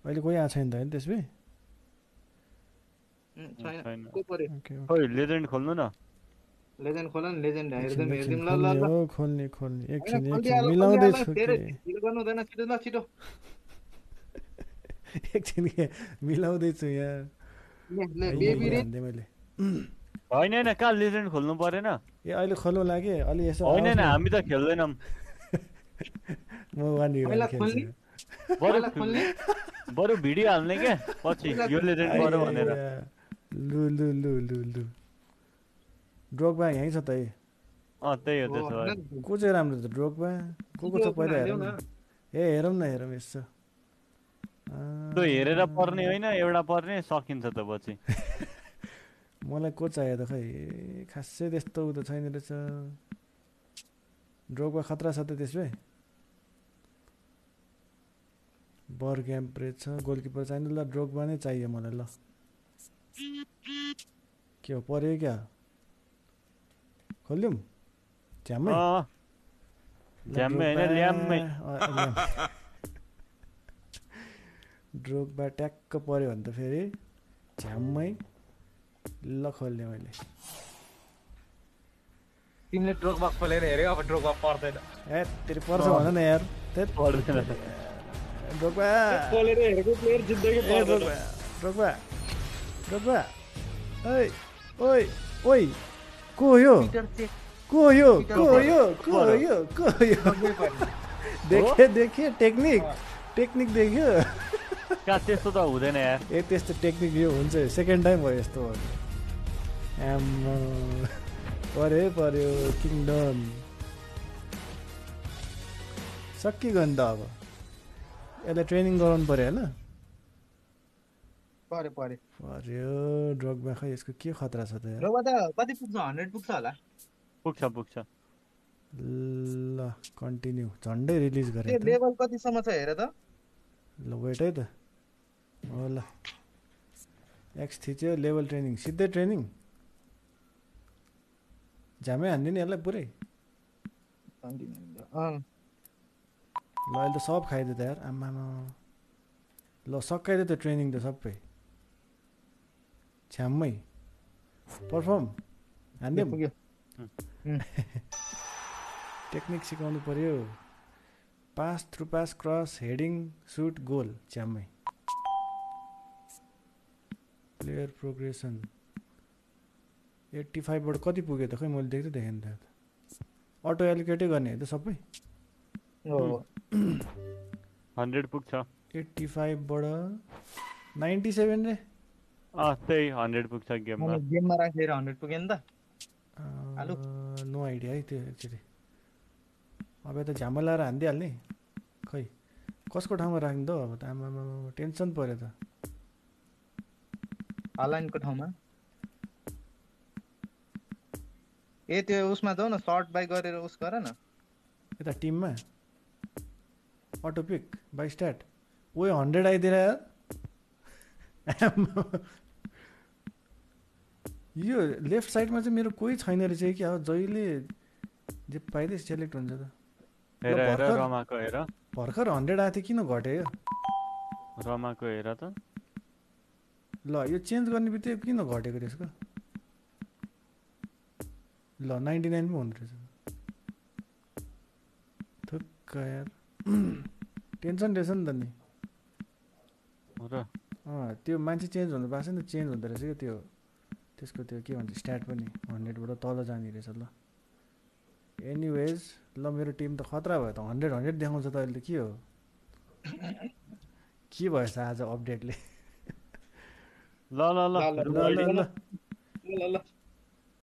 अहिले कोही आएको छैन त हैन त्यसबे छैन को पर्यो ओके खोइ लेजेन्ड खोल्नु न लेजेन्ड खोल न लेजेन्ड हेर्दिम एकछिन ल ल खोल्ने ल हो खोल्ने हैन एकछिन मिलाउँदै छु धेरै के ढिलो गर्नु हुँदैन छिटो ल छिटो एकछिन के मिलाउँदै छु यहाँ ले बेबी रे हान्दे मैले होइन हैन कहाँ लेजेन्ड खोल्नु परेन ए अहिले खोलौँला के अलि यसो होइन आओस् हैन न हामी त खेल्दैनौँ म वान पहिला खेल्छु खोल्ने बरु पहिला खोल्ने बरु भिडियो हाल्ने के पछि यो लेजेन्ड पऱ्यो भनेर लु लु लु लु लु ड्रोग्बा यहीँ छ त है त्यही हो त्यसो भए को चाहिँ राम्रो छ ड्रोग्बा को छ पहिला हेरौँ न ए हेरौँ न यसो त्यो हेरेर पर्ने होइन एउटा पर्ने सकिन्छ त पछि मलाई को चाहियो त खै खासै त्यस्तो उ त छैन रहेछ ड्रोग्बा खतरा छ त त्यसै बर क्याम्प रहेछ गोलकिपर चाहिन्छ ल ड्रोग्बा नै चाहियो मलाई ल के हो पर्यो क्या खोल्यौँ झ्याम्मै झ्याम्मै होइन ल्याम्मै ड्रोग्बा ट्याक्क पर्यो भने त फेरि झ्याम्मै ल खोल्ने मैले तिमीले ड्रोग्बा खोलेर हेर्यो अब ड्रोग्बा पर्दैन ए तेरि पर्छ भन न यार त्यही पर्दैन ड्रोग्बा खोलेर हेरेको प्लेयर जित्दै पर्दैन ड्रोग्बा ओइ ओइ ओइ को यो देखे टेक्निक देख्यो कहाँ त्यस्तो त हुँदैन यार ए त्यस्तो टेक्निक यो हुन्छ सेकेन्ड टाइम भयो यस्तो पर्यो किङडम सकिगयो नि त अब यसलाई ट्रेनिङ गराउनु पर्यो होइन पर्यो ड्रगमा खै यसको के खतरा छ त ड्रोग्बा त कति पुग्छ 100 पुग्छ होला पुग्छ ल कन्टिन्यू झन्डै रिलिज गरे त्यो लेभल कतिसम्म छ हेर त ल वेट है त हो ल एक्स थिच्यो लेभल ट्रेनिङ सिधै ट्रेनिङ झ्यामै हान्दियो नि यसलाई पुरै ल अहिले त सब खाइदियो त यार आम्मामा ल सकाइदियो त ट्रेनिङ त सबै छ्याम्मै पर्फर्म हान्दियो टेक्निक सिकाउनु पर्यो pass through pass cross heading shoot goal छ्याम्मै प्लेयर प्रोग्रेसन 85 बाट कति पुग्यो त खै मैले देख्दै देखेँ त अटो एलोकेटै गर्ने है त सबै 100 पुग्छ 85 बाट 97 रे त्यही 100 पुग्छ गेममा राखेर 100 पुग्यो नि त नो आइडिया है त्यो एक्चुअली अब त झ्यामा लाएर हान्दिहाल्ने खै कसको ठाउँमा राख्ने त अब त आमामा टेन्सन पर्यो त हालाइनको ठाउँमा ए त्यो उसमा जाऊ न सर्ट बाइ गरेर उस गर न यता टिममा अटो पिक बाइ स्ट्याट ओए 100 आइदिएर यो लेफ्ट साइडमा चाहिँ मेरो कोही छैन रहेछ क्या हो जहिले जे पाइदै सेलेक्ट हुन्छ त भर्खर 100 आएको थियो किन घट्यो यो रमाको हेर त ल यो चेन्ज गर्ने बित्तिकै किन घटेको त्यसको ल 99 पो हुँदो रहेछ थुक्क यार टेन्सन रहेछ नि त नि त्यो मान्छे चेन्ज हुनु भएको छ नि त चेन्ज हुँदो रहेछ क्या त्यो त्यसको त्यो के भन्छ स्ट्याट पनि 100 बाट तल जाने रहेछ ल एनिवेज ल मेरो टिम त खतरा भयो त 100 देखाउँछ त अहिले त के हो के भएछ आज अपडेटले ल